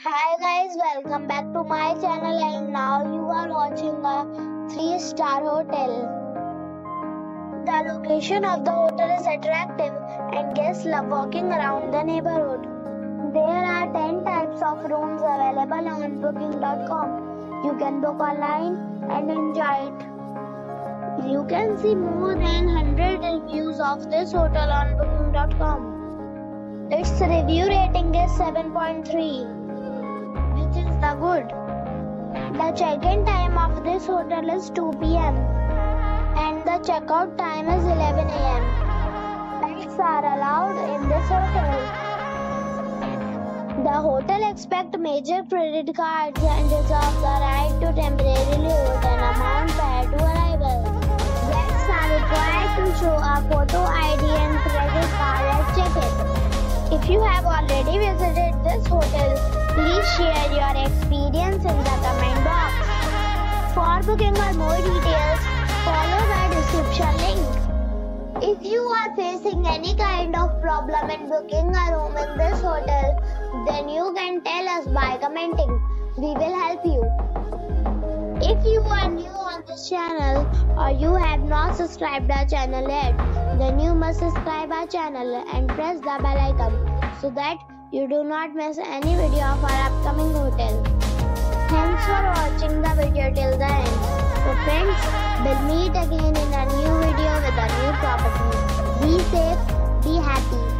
Hi guys, welcome back to my channel and now you are watching a 3-star hotel. The location of the hotel is attractive and guests love walking around the neighborhood. There are 10 types of rooms available on booking.com. You can book online and enjoy it. You can see more than 100 reviews of this hotel on booking.com. Its review rating is 7.3. which is the good. The check-in time of this hotel is 2 p.m. and the checkout time is 11 a.m. Pets are allowed in this hotel. The hotel accepts major credit cards and reserves the right to temporarily hold an amount prior to arrival. Guests are required to show a photo ID and credit card at check-in. If you have already visited this hotel, please share your experience in the comment box. For booking or more details, follow the description link. If you are facing any kind of problem in booking a room in this hotel, then you can tell us by commenting. We will help you. If you are new on this channel or you have not subscribed our channel yet, then you must subscribe our channel and press the bell icon so that you do not miss any video of our upcoming hotel. Thanks for watching the video till the end. So friends, we'll meet again in a new video with a new property. Be safe, be happy.